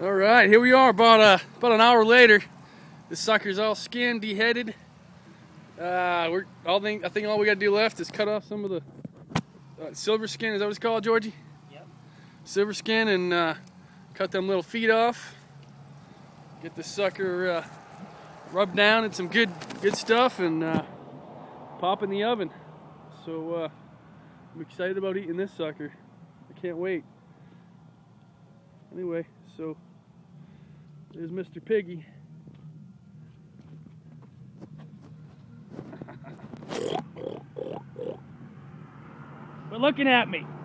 All right, here we are about an hour later. This sucker's all skinned, deheaded. I think all we got to do left is cut off some of the silver skin. Is that what it's called, Georgie? Yep. Silver skin, and cut them little feet off. Get the sucker rubbed down in some good stuff, and pop in the oven. So I'm excited about eating this sucker. I can't wait. Anyway, so there's Mr. Piggy. Quit looking at me.